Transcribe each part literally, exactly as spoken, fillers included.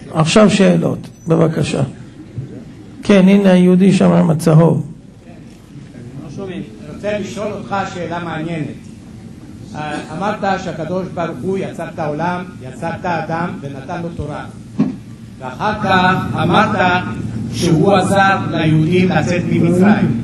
עכשיו שאלות, בבקשה. כן, הנה היהודי שם עם הצהוב. אני רוצה לשאול אותך שאלה מעניינת. אמרת שהקדוש ברוך הוא יצר את העולם, יצר את האדם ונתן לו תורה. ואחר כך אמרת שהוא עזר ליהודים לצאת ממצרים.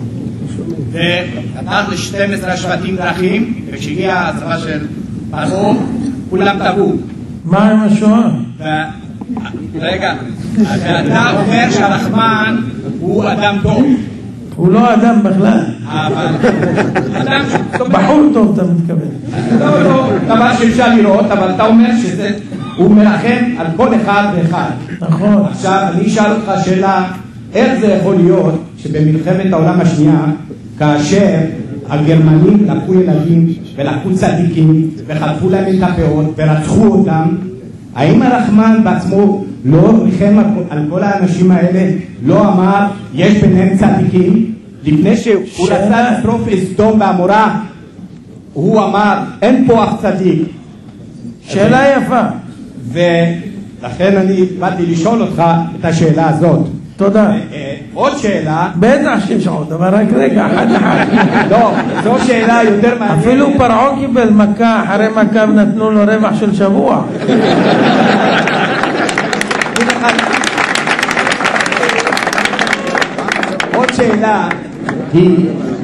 ונתן ל-שנים עשר שבטים דרכים, וכשהגיע הצבא של פרעה, כולם טבעו. מה עם השואה? רגע, ואתה אומר שהרחמן הוא אדם טוב. הוא לא אדם בכלל. אבל אדם בחור טוב אתה מתכוון. לא, לא, דבר שאפשר לראות, אבל אתה אומר שזה, הוא מרחם על כל אחד ואחד. נכון. עכשיו אני אשאל אותך שאלה, איך זה יכול להיות שבמלחמת העולם השנייה, כאשר הגרמנים לקחו ילדים ולקחו צדיקים וחטפו להם את הפאות ורצחו אותם, האם הרחמן בעצמו לא ריחם על כל האנשים האלה, לא אמר יש ביניהם צדיקים? לפני שהוא רצה לשרוף את סדום ועמורה, הוא אמר אין פה אף צדיק. שאלה יפה. ולכן אני באתי לשאול אותך את השאלה הזאת. תודה. עוד שאלה. בטח שיש עוד, אבל רק רגע, אחד אחד. לא, זו שאלה יותר מעניינת. אפילו פרעה קיבל מכה, אחרי מכה נתנו לו רווח של שבוע. עוד שאלה היא,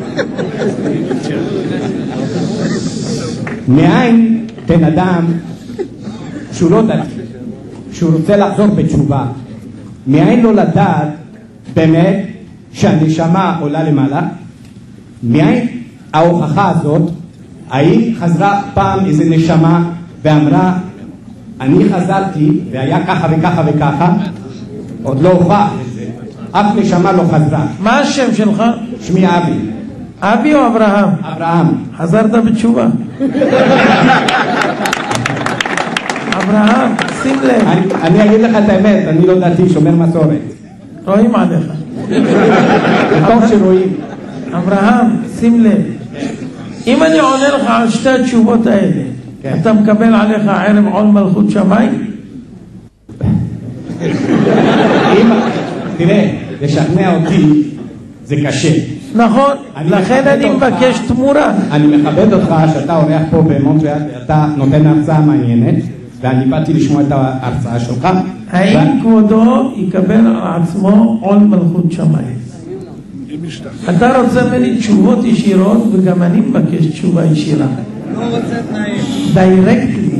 מאין בן אדם שהוא לא דתי, שהוא רוצה לחזור בתשובה, מאין לא לדעת באמת שהנשמה עולה למעלה? מאין ההוכחה הזאת? האם חזרה פעם איזה נשמה ואמרה אני חזרתי והיה ככה וככה וככה? עוד לא הוכח את זה, אף נשמה לא חזרה. מה השם שלך? שמי אבי. אבי או אברהם? אברהם. חזרת בתשובה? אברהם, שים לב. אני, אני אגיד לך את האמת, אני לא דתי, שומר מסורת. רואים עליך. טוב שרואים. אברהם, שים לב. אם אני עונה לך על שתי התשובות האלה, כן. אתה מקבל עליך ערב עול מלכות שמיים? אם, תראה, לשכנע אותי זה קשה. נכון, לכן אני מבקש תמורה. אני מכבד אותך שאתה אורח פה במונטריאל, ואתה נותן הרצאה מעניינת, ואני באתי לשמוע את ההרצאה שלך. האם כבודו יקבל על עצמו עול מלכות שמיים? אתה רוצה ממני תשובות ישירות, וגם אני מבקש תשובה ישירה. לא רוצה תנאים. דיירקטלי.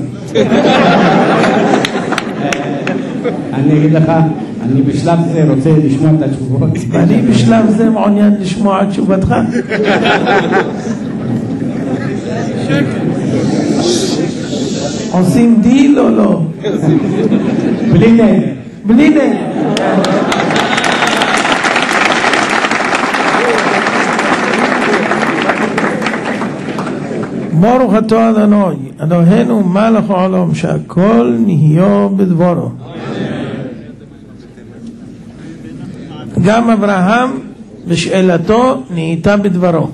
אני אגיד לך, אני בשלב זה רוצה לשמוע את התשובות. ואני בשלב זה מעוניין לשמוע את תשובתך. עושים דיל או לא? בלי נהל. בלי נהל. ברוך אתה אדוני, אלוהינו מלך העולם, שהכל נהיה בדברו. גם אברהם בשאלתו נהייתה בדברו.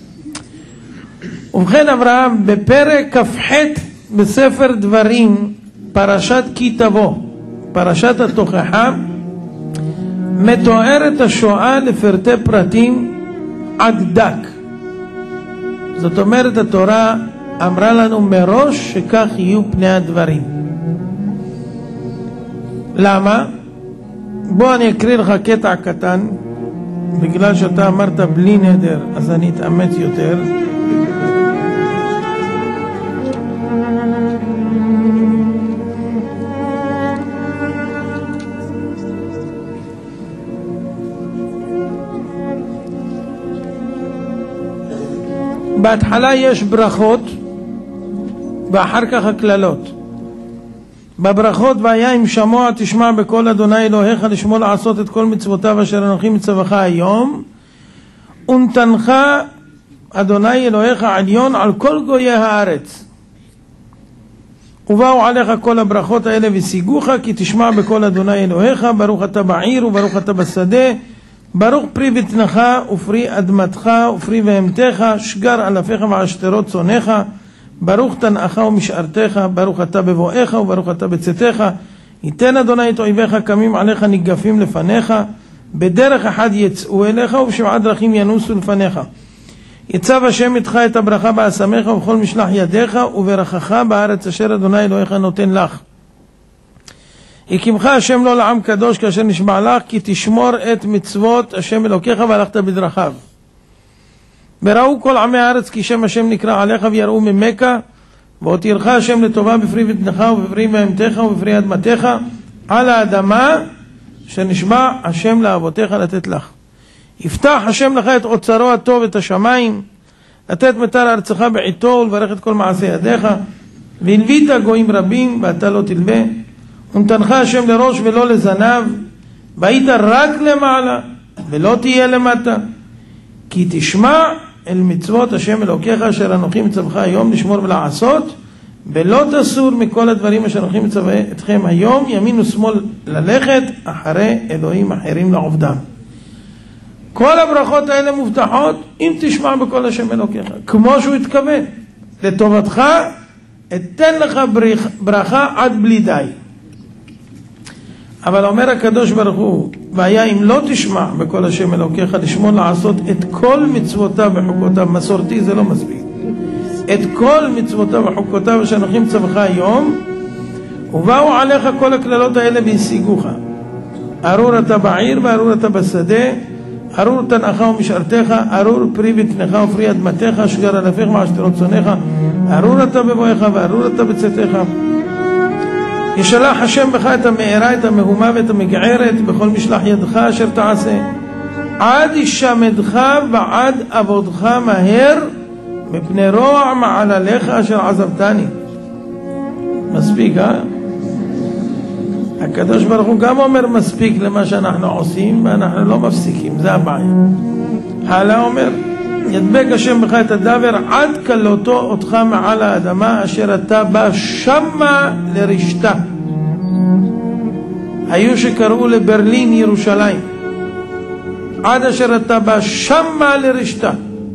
ובכן אברהם, בפרק כ"ח בספר דברים, פרשת כי תבוא, פרשת התוכחה, מתוארת השואה לפרטי פרטים עד דק. זאת אומרת, התורה אמרה לנו מראש שכך יהיו פני הדברים. למה? בוא אני אקריא לך קטע קטן, בגלל שאתה אמרת בלי נדר, אז אני אתאמץ יותר. בהתחלה יש ברכות ואחר כך הכללות. בברכות, והיה אם שמוע תשמע בקול אדוני אלוהיך לשמוע לעשות את כל מצוותיו אשר אנוכי מצווך היום, ונתנך אדוני אלוהיך עליון על כל גויי הארץ. ובאו עליך כל הברכות האלה ושיגוך, כי תשמע בקול אדוני אלוהיך, ברוך אתה בעיר וברוך אתה בשדה, ברוך פרי בטנך ופרי אדמתך ופרי בהמתך, שגר אלפיך ועשתרות צונך, ברוך תנאך ומשארתך, ברוך אתה בבואך וברוך אתה בצאתך, ייתן אדוני את אויביך קמים עליך ניגפים לפניך, בדרך אחד יצאו אליך ובשבעה דרכים ינוסו לפניך. יצב השם איתך את הברכה באסמך ובכל משלח ידיך וברכך בארץ אשר אדוני אלוהיך נותן לך. הקימך השם לו לעם קדוש כאשר נשבע לך, כי תשמור את מצוות השם אלוקיך והלכת בדרכיו. וראו כל עמי הארץ כי שם השם נקרא עליך ויראו ממך, והותירך השם לטובה בפרי בטנך ובפרי בהמתך ובפרי אדמתך על האדמה שנשבע השם לאבותיך לתת לך. יפתח השם לך את אוצרו הטוב את השמיים, לתת מטר ארצך בעיתו ולברך את כל מעשי ידיך, והלווית גויים רבים ואתה לא תלווה. ונתנך השם לראש ולא לזנב, והיית רק למעלה ולא תהיה למטה, כי תשמע אל מצוות השם אלוקיך אשר אנוכי מצווך היום לשמור ולעשות, ולא תסור מכל הדברים אשר אנוכי מצווה אתכם היום ימין ושמאל ללכת אחרי אלוהים אחרים לעובדם. כל הברכות האלה מובטחות אם תשמע בכל השם אלוקיך, כמו שהוא התכוון. לטובתך אתן לך ברכה עד בלי די. אבל אומר הקדוש ברוך הוא, והיה אם לא תשמע בכל השם אלוקיך לשמור לעשות את כל מצוותיו וחוקותיו, מסורתי זה לא מספיק, את כל מצוותיו וחוקותיו שאנוכי מצווך היום, ובאו עליך כל הכללות האלה והשיגוך. ארור אתה בעיר וארור אתה בשדה, ארור תנאך ומשארתך, ארור פרי בטנך ופרי אדמתך, שגר ענפיך ועשתרות צונך, ארור אתה בבואך וארור אתה בצאתך. ישלח השם בך את המארה, את המהומה ואת המגערת בכל משלח ידך אשר תעשה, עד ישמדך ועד עבודך מהר מפני רוע מעלליך אשר עזבתני. מספיק, אה? הקדוש ברוך הוא גם אומר מספיק למה שאנחנו עושים ואנחנו לא מפסיקים, זה הבעיה. הלאה אומר, ידבק השם בך את הדבר עד כלותו אותך מעל האדמה אשר אתה בא שמה לרשתה. היו שקראו לברלין ירושלים, עד אשר אתה בא שמה לרשתה.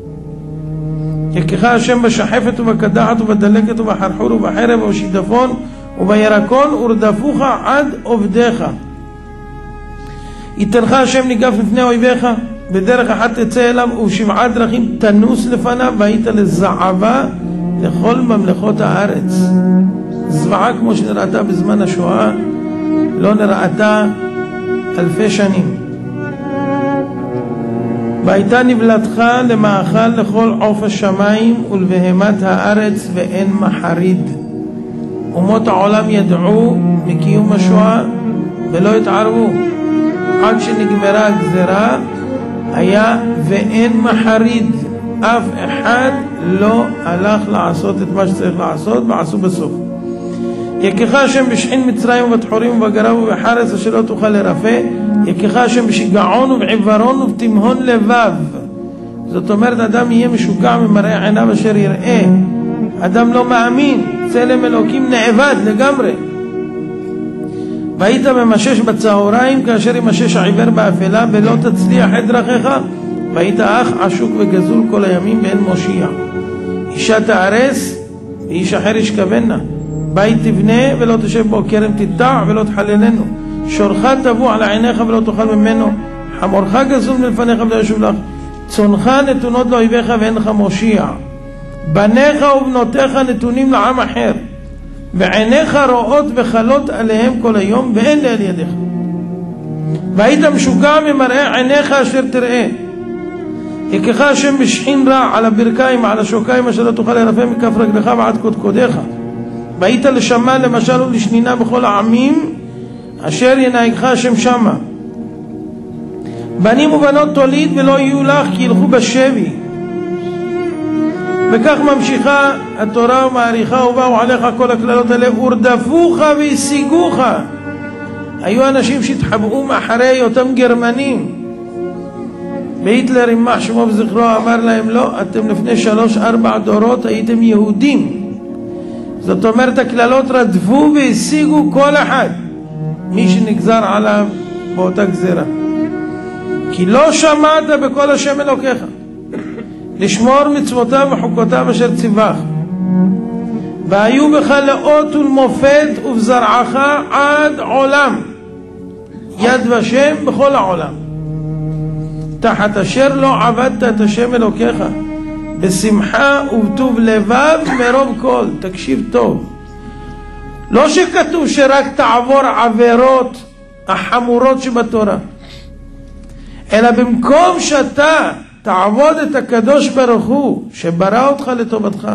יקחה השם בשחפת ובקדחת ובדלקת ובחרחור ובחרב ובשיטפון ובירקון ורדפוך עד עובדיך. יתנך השם ניגף לפני אויביך, בדרך אחת תצא אליו ובשבעה דרכים תנוס לפניו, והיית לזעבה לכל ממלכות הארץ. זוועה כמו שנראתה בזמן השואה לא נראתה אלפי שנים. והייתה נבלתך למאכל לכל עוף השמיים ולבהמת הארץ ואין מחריד. אומות העולם ידעו מקיום השואה ולא התערבו, עד שנגמרה הגזרה היה ואין מחריד, אף אחד לא הלך לעשות את מה שצריך לעשות ועשו בסוף. יקחה השם בשחין מצרים ובתחורים ובגרב ובחרס אשר לא תוכל לרפא, יקחה השם בשיגעון ובעיוורון ובתימהון לבב. זאת אומרת, אדם יהיה משוגע ממראה עיניו אשר יראה, אדם לא מאמין, צלם אלוקים נאבד לגמרי. והיית ממשש בצהריים כאשר ימשש העיוור באפלה ולא תצליח את דרכיך, והיית אח עשוק וגזול כל הימים באין מושיע. אישה תארס ואיש אחר ישכבנה, בית תבנה ולא תשב בו, כרם תטע ולא תחללנו, שורך תבוא על עיניך ולא תאכל ממנו, חמורך גזול מלפניך ולא ישוב לך, צונך נתונות לאויביך ואין לך מושיע. בניך ובנותיך נתונים לעם אחר, ועיניך רואות וחלות עליהם כל היום ואין לאל ידיך. והיית משוגע ממראה עיניך אשר תראה. יקחה השם בשחין רע על הברכיים על השוקיים אשר לא תוכל לרפא מכף רגלך ועד קודקודיך. והיית לשמה למשל ולשנינה בכל העמים אשר ינהגך השם שמה. בנים ובנות תוליד ולא יהיו לך כי ילכו בשבי. וכך ממשיכה התורה ומעריכה, ובאו עליך כל הכללות האלה ורדפוך והשיגוך. היו אנשים שהתחבאו מאחורי אותם גרמנים, והיטלר יימח שמו וזכרו אמר להם לא, אתם לפני שלוש ארבע דורות הייתם יהודים. זאת אומרת, הכללות רדפו והשיגו כל אחד מי שנגזר עליו באותה גזרה, כי לא שמעת בכל השם אלוקיך לשמור מצוותיו וחוקותיו אשר ציווך. והיו בך לאות ולמופת ובזרעך עד עולם, יד ושם בכל העולם, תחת אשר לא עבדת את השם אלוקיך בשמחה ובטוב לבב מרוב כל. תקשיב טוב, לא שכתוב שרק תעבור עבירות החמורות שבתורה, אלא במקום שאתה תעבוד את הקדוש ברוך הוא שברא אותך לטובתך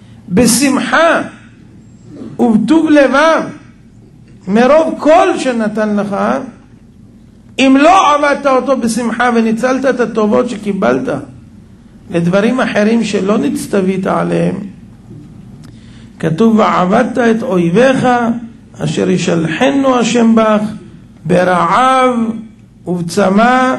בשמחה ובטוב לבב מרוב כל שנתן לך, אם לא עבדת אותו בשמחה וניצלת את הטובות שקיבלת לדברים אחרים שלא נצטווית עליהם, כתוב ועבדת את אויביך אשר ישלחנו השם בך ברעב ובצמא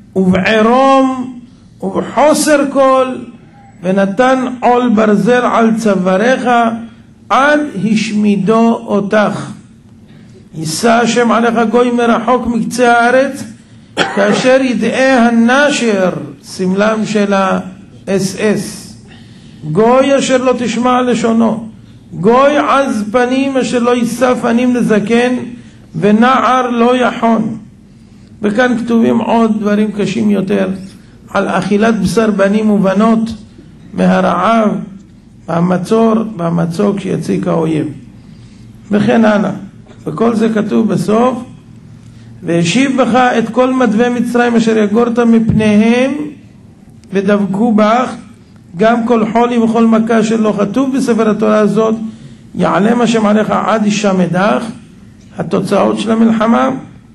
ובערום ובחוסר כל, ונתן עול ברזל על צוואריך עד השמידו אותך. יישא השם עליך גוי מרחוק מקצה הארץ כאשר ידעי הנשר, סמלם של ה-אס אס, גוי אשר לא תשמע לשונו, גוי עז פנים אשר לא יישא פנים לזקן, ונער לא יחון. וכאן כתובים עוד דברים קשים יותר על אכילת בשר בנים ובנות מהרעב והמצור והמצוק שיציק האויב וכן הלאה. וכל זה כתוב בסוף, והשיב בך את כל מדווי מצרים אשר יגורת מפניהם ודבקו בך, גם כל חולי וכל מכה שלא כתוב בספר התורה הזאת, יעלם השם עליך עד ישמדך. התוצאות של המלחמה,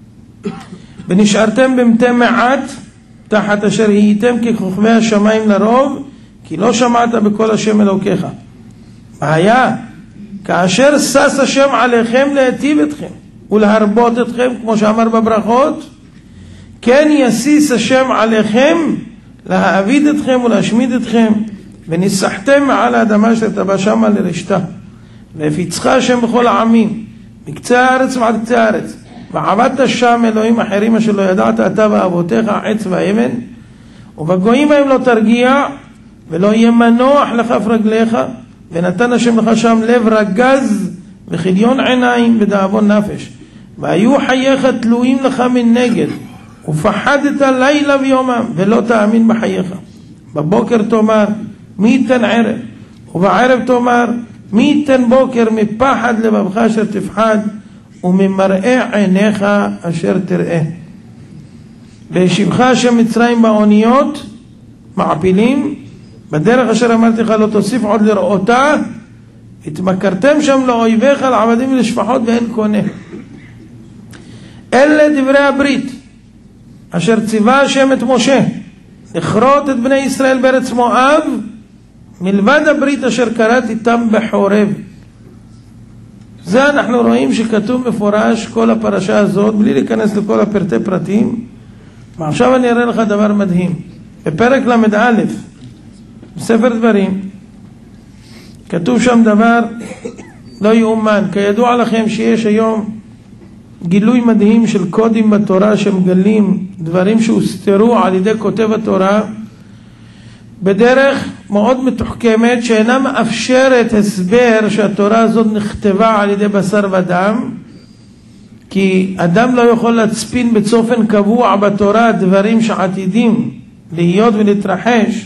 ונשארתם במתי מעט תחת אשר הייתם ככוכבי השמיים לרוב, כי לא שמעת בכל השם אלוקיך. בעיה, כאשר שש השם עליכם להטיב אתכם ולהרבות אתכם, כמו שאמר בברכות, כן יסיס השם עליכם להעביד אתכם ולהשמיד אתכם, וניסחתם מעל האדמה שתבא שמה לרשתה, והפיצך השם בכל העמים מקצה הארץ ועד קצה הארץ, ועבדת שם אלוהים אחרים אשר לא ידעת אתה ואבותיך, עץ והאבן, ובגויים בהם לא תרגיע ולא יהיה מנוח לכף רגליך, ונתן השם לך שם לב רגז וכליון עיניים ודאבון נפש, והיו חייך תלויים לך מנגד, ופחדת לילה ויומם ולא תאמין בחייך. בבוקר תאמר מי ייתן ערב, ובערב תאמר מי ייתן בוקר, מפחד לבבך אשר תפחד וממראה עיניך אשר תראה. והשיבך השם מצרים באוניות מעפילים, בדרך אשר אמרתי לך לא תוסיף עוד לראותה, התמכרתם שם לאויביך לעבדים ולשפחות ואין קונה. אלה דברי הברית אשר ציווה השם את משה לכרות את בני ישראל בארץ מואב, מלבד הברית אשר קראת איתם בחורב. זה אנחנו רואים שכתוב מפורש כל הפרשה הזאת, בלי להיכנס לכל הפרטי פרטים. ועכשיו אני אראה לך דבר מדהים. בפרק למד א' בספר דברים כתוב שם דבר לא יאומן. כידוע לכם שיש היום גילוי מדהים של קודים בתורה שמגלים דברים שהוסתרו על ידי כותב התורה בדרך מאוד מתוחכמת, שאינה מאפשרת הסבר שהתורה הזאת נכתבה על ידי בשר ודם, כי אדם לא יכול להצפין בצופן קבוע בתורה דברים שעתידים להיות ולהתרחש,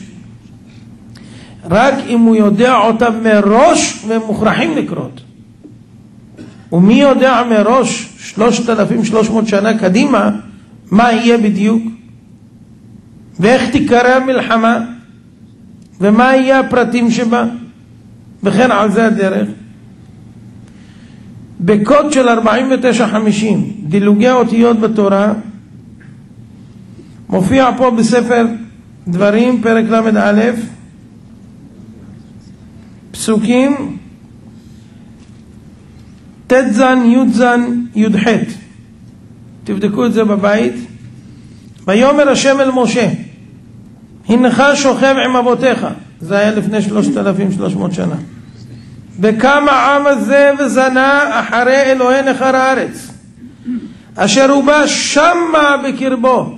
רק אם הוא יודע אותם מראש והם מוכרחים לקרות. ומי יודע מראש שלושת אלפים שלוש מאות שנה קדימה מה יהיה בדיוק, ואיך תיקרא המלחמה, ומה יהיה הפרטים שבה, וכן על זה הדרך. בקוד של ארבעים ותשע חמישים דילוגי האותיות בתורה מופיע פה בספר דברים פרק למד א' פסוקים ת' זן י' זן י' ח'. תבדקו את זה בבית. ויאמר השם אל משה הנך שוכב עם אבותיך, זה היה לפני שלושת אלפים ושלוש מאות שנה, וקם העם הזה וזנה אחרי אלוהי נחר הארץ אשר הוא בא שמה בקרבו,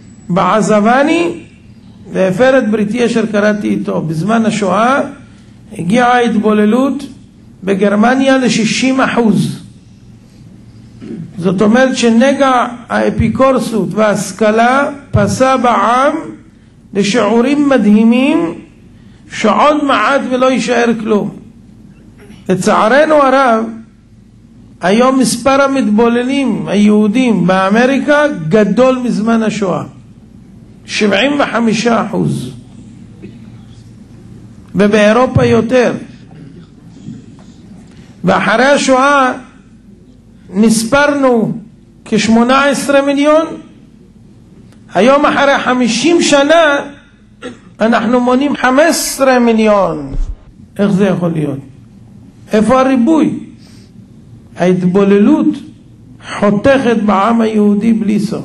בעזבני והפר את בריתי אשר קראתי איתו. בזמן השואה הגיעה ההתבוללות בגרמניה ל-שישים אחוז. זאת אומרת שנגע האפיקורסות וההשכלה פסה בעם לשיעורים מדהימים שעוד מעט ולא יישאר כלום. לצערנו הרב, היום מספר המתבוללים היהודים באמריקה גדול מזמן השואה, שבעים וחמישה אחוז, ובאירופה יותר. ואחרי השואה נספרנו כ-שמונה עשרה מיליון. היום אחרי חמישים שנה אנחנו מונים חמישה עשר מיליון. איך זה יכול להיות? איפה הריבוי? ההתבוללות חותכת בעם היהודי בלי סוף.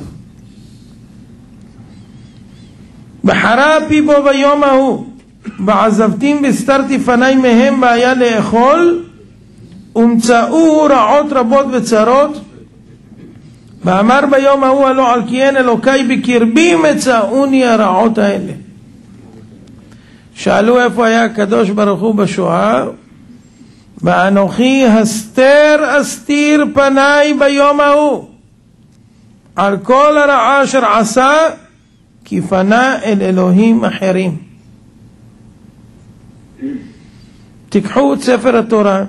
בחרה פי בו ביום ההוא, ועזבתים והסתרתי פני מהם והיה לאכול, ומצאו רעות רבות וצרות, ואמר ביום ההוא הלא על כי אין אלוקי בקרבי מצאוני הרעות האלה. שאלו איפה היה הקדוש ברוך הוא בשואה, ואנוכי הסתר אסתיר פניי ביום ההוא על כל הרעה אשר עשה, כי פנה אל אלוהים אחרים. תיקחו את ספר התורה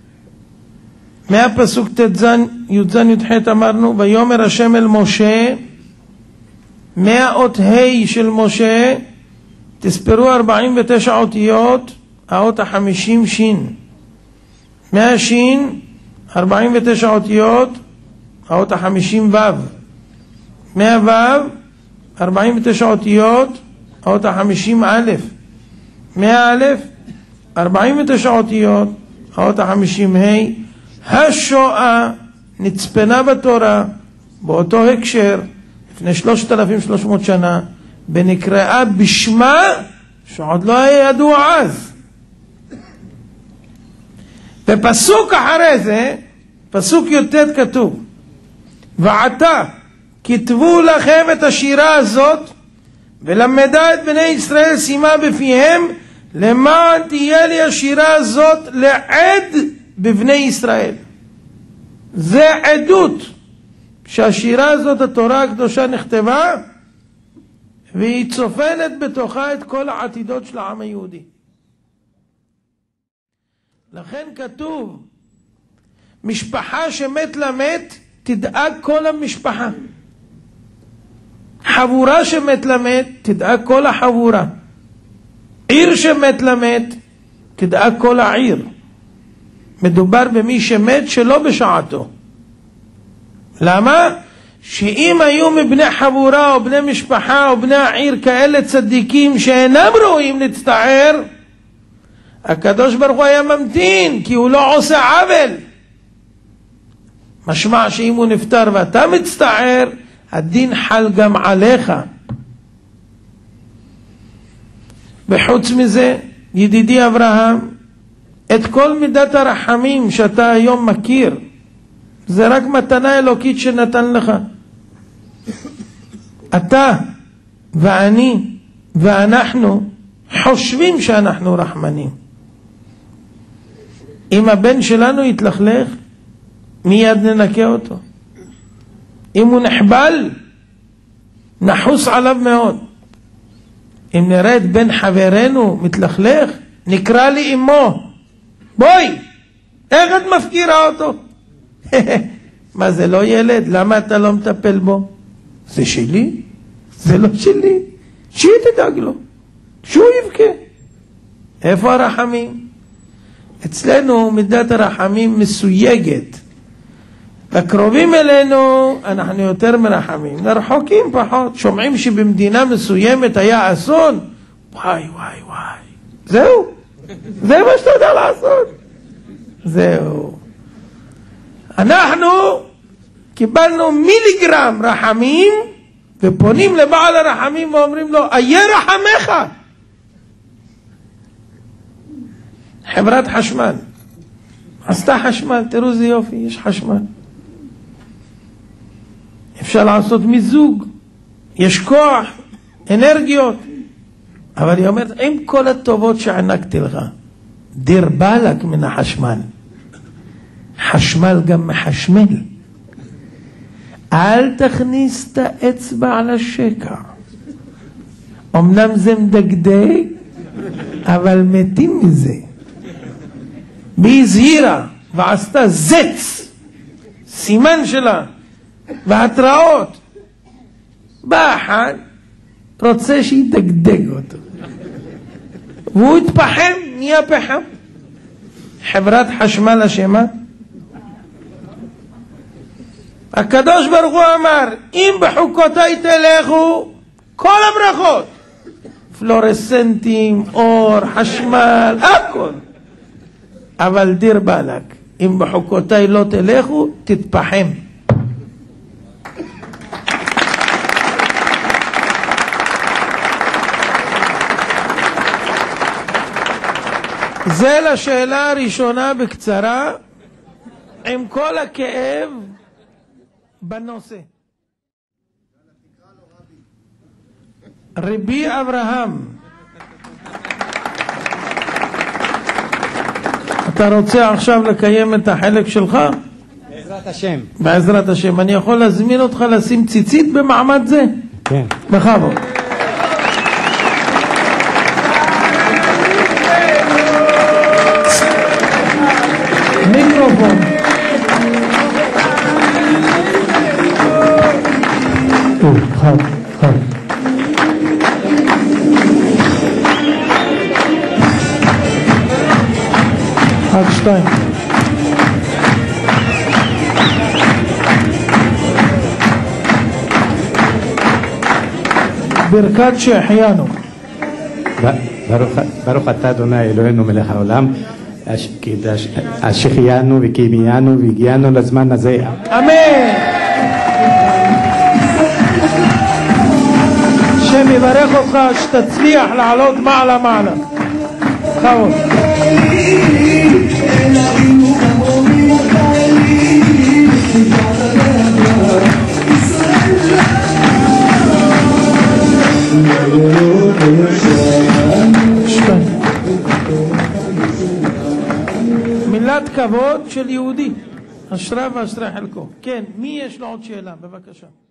מהפסוק תזן י"ז י"ח, אמרנו ויאמר השם אל משה, מהאות ה' של משה תספרו ארבעים ותשע אותיות, האות החמישים שין, מהשין ארבעים ותשע אותיות, האות החמישים וו, מהוו ארבעים ותשע אותיות, האות החמישים א', מהאלף ארבעים ותשע אותיות, האות החמישים ה'. השואה נצפנה בתורה באותו הקשר לפני שלושת אלפים ושלוש מאות שנה, ונקראה בשמה שעוד לא היה ידוע אז. בפסוק אחרי זה, פסוק י"ט כתוב, ועתה כתבו לכם את השירה הזאת ולמדה את בני ישראל שימה בפיהם, למען תהיה לי השירה הזאת לעד בבני ישראל. זה עדות שהשירה הזאת, התורה הקדושה, נכתבה, והיא צופנת בתוכה את כל העתידות של העם היהודי. לכן כתוב, משפחה שמת למת תדאג כל המשפחה, חבורה שמת למת תדאג כל החבורה, עיר שמת למת תדאג כל העיר. מדובר במי שמת שלא בשעתו. למה? שאם היו מבני חבורה או בני משפחה או בני העיר כאלה צדיקים שאינם ראויים להצטער, הקדוש ברוך הוא היה ממתין, כי הוא לא עושה עוול. משמע שאם הוא נפטר ואתה מצטער, הדין חל גם עליך. וחוץ מזה, ידידי אברהם, את כל מידת הרחמים שאתה היום מכיר, זה רק מתנה אלוקית שנתן לך. אתה ואני ואנחנו חושבים שאנחנו רחמנים. אם הבן שלנו יתלכלך, מיד ננקה אותו. אם הוא נחבל, נחוס עליו מאוד. אם נראה את בן חברנו מתלכלך, נקרא לי אמו, בואי, איך את מפקירה אותו? מה, זה לא ילד? למה אתה לא מטפל בו? זה שלי? זה לא שלי. שהיא תדאג לו, שהוא יבכה. איפה הרחמים? אצלנו מידת הרחמים מסויגת. לקרובים אלינו אנחנו יותר מרחמים, לרחוקים פחות. שומעים שבמדינה מסוימת היה אסון, וואי וואי וואי, זהו, זה מה שאתה יודע לעשות, זהו. אנחנו קיבלנו מיליגרם רחמים, ופונים לבעל הרחמים ואומרים לו, איה רחמך. חברת חשמל עשתה חשמל, תראו זה יופי, יש חשמל, אפשר לעשות מיזוג, יש כוח, אנרגיות, אבל היא אומרת, עם כל הטובות שענקתי לך, דיר באלק מן החשמל. חשמל גם מחשמל. אל תכניס את האצבע על השקע. אמנם זה מדגדג, אבל מתים מזה. והיא הזהירה ועשתה זץ, סימן שלה, והתראות. בא אחד, רוצה שידגדג אותו. והוא התפחם, נהיה פחם. חברת חשמל אשמה. הקדוש ברוך הוא אמר, אם בחוקותיי תלכו, כל הברכות, פלורסנטים, אור, חשמל, הכל. אבל דיר באלק, אם בחוקותיי לא תלכו, תתפחם. זה לשאלה הראשונה בקצרה, עם כל הכאב בנושא. רבי אברהם, אתה רוצה עכשיו לקיים את החלק שלך? בעזרת השם. בעזרת השם. אני יכול להזמין אותך לשים ציצית במעמד זה? כן. בכבוד. מיקרופון. טוב, חד, חד. חד שתיים. ברכת שהחיינו. ברוך אתה אדוני אלוהינו מלך העולם, שהחיינו וקיימנו והגיענו לזמן הזה. אמן. השם יברך אותך שתצליח לעלות מעלה מעלה. חבוד. מילת כבוד של יהודי, אשרה ואשרה חלקו. כן, מי יש לו עוד שאלה? בבקשה.